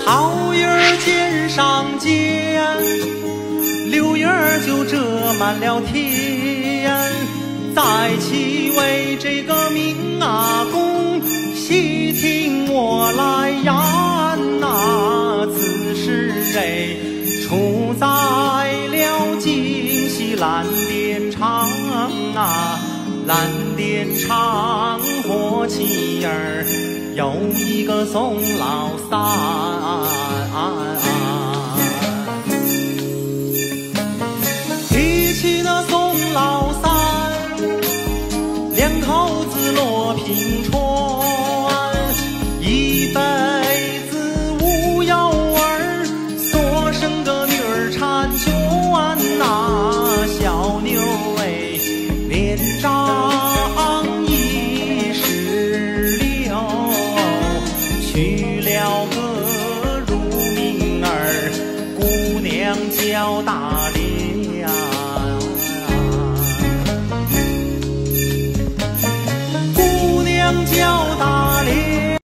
桃叶儿肩上肩，柳叶儿就遮满了天。再起为这个明阿公，细听我来言呐，此事出在了京西蓝靛厂啊，蓝靛厂火器儿有一个宋老三，提起那宋老三，两口子落平川，一辈子无有儿，所生个女儿婵娟呐，小妞年长26，娶了个乳名儿，姑娘叫大莲，姑娘叫大莲。